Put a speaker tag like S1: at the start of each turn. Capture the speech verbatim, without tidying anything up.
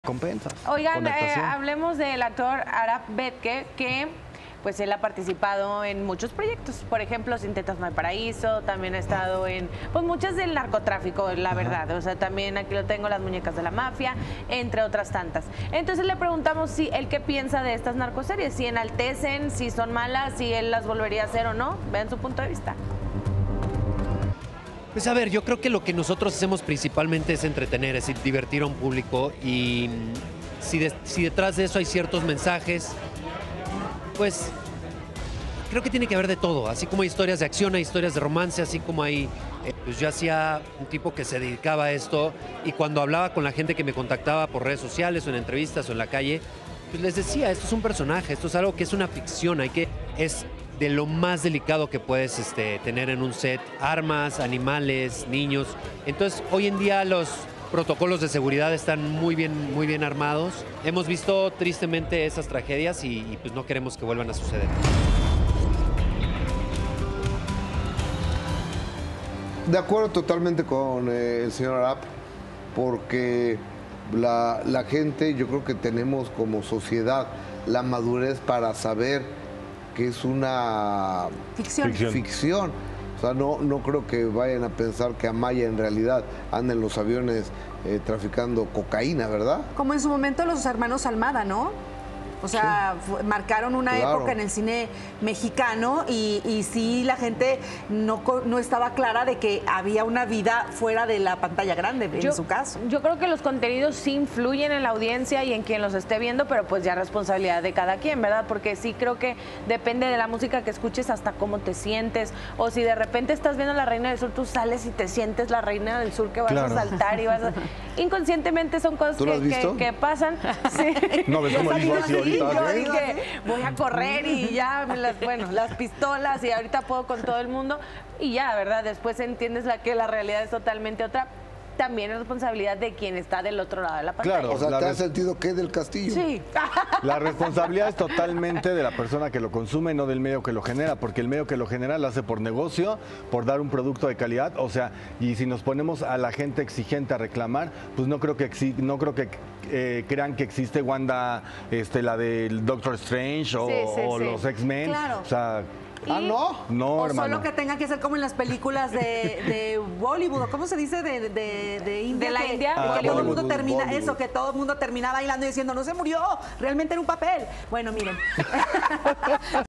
S1: Compensas.
S2: Oigan, eh, hablemos del actor Arap Betke, que pues él ha participado en muchos proyectos. Por ejemplo, Sin Tetas No Hay Paraíso, también ha estado en pues muchas del narcotráfico, la Ajá. verdad. O sea, también aquí lo tengo, Las Muñecas de la Mafia, entre otras tantas. Entonces le preguntamos si él qué piensa de estas narcoseries, si enaltecen, si son malas, si él las volvería a hacer o no. Vean su punto de vista.
S3: Pues a ver, yo creo que lo que nosotros hacemos principalmente es entretener, es decir, divertir a un público, y si, de, si detrás de eso hay ciertos mensajes, pues creo que tiene que haber de todo, así como hay historias de acción, hay historias de romance, así como hay, eh, pues yo hacía un tipo que se dedicaba a esto, y cuando hablaba con la gente que me contactaba por redes sociales o en entrevistas o en la calle, pues les decía, esto es un personaje, esto es algo que es una ficción, hay que, es de lo más delicado que puedes este, tener en un set, armas, animales, niños. Entonces, hoy en día los protocolos de seguridad están muy bien, muy bien armados. Hemos visto tristemente esas tragedias y, y pues no queremos que vuelvan a suceder.
S4: De acuerdo totalmente con eh, el señor Arap, porque la, la gente, yo creo que tenemos como sociedad la madurez para saber que es una
S5: ficción.
S4: ficción. ficción. O sea, no, no creo que vayan a pensar que Amaya en realidad anda en los aviones eh, traficando cocaína, ¿verdad?
S5: Como en su momento los hermanos Almada, ¿no? O sea, sí. marcaron una claro. época en el cine mexicano y, y sí la gente no, no estaba clara de que había una vida fuera de la pantalla grande, en
S2: yo,
S5: su caso.
S2: Yo creo que los contenidos sí influyen en la audiencia y en quien los esté viendo, pero pues ya responsabilidad de cada quien, ¿verdad? Porque sí creo que depende de la música que escuches hasta cómo te sientes, o si de repente estás viendo La Reina del Sur, tú sales y te sientes la Reina del Sur que vas claro. a saltar y vas a... Inconscientemente son cosas que, que, que pasan. Sí.
S1: No, ves cómo dijo así ahorita.
S2: Yo dije, voy a correr y ya, las, bueno, las pistolas y ahorita puedo con todo el mundo y ya, ¿verdad? Después entiendes la, que la realidad es totalmente otra. También es responsabilidad de quien está del otro lado de la pantalla.
S4: Claro, o sea, ¿te has sentido qué del Castillo?
S2: Sí.
S1: La responsabilidad es totalmente de la persona que lo consume, no del medio que lo genera, porque el medio que lo genera lo hace por negocio, por dar un producto de calidad, o sea, y si nos ponemos a la gente exigente a reclamar, pues no creo que exi no creo que eh, crean que existe Wanda, este, la del Doctor Strange o, sí, sí, o sí. los X-Men,
S5: claro.
S1: o sea...
S5: ¿Y?
S4: Ah, ¿no?
S1: No,
S5: o
S1: hermano.
S5: solo que tenga que ser como en las películas de, de Bollywood, ¿cómo se dice? De, de, de India.
S2: De la
S5: que,
S2: India.
S5: Ah, que todo el mundo termina,
S4: Bollywood.
S5: eso, que todo el mundo termina bailando y diciendo, no se murió, realmente era un papel. Bueno, miren.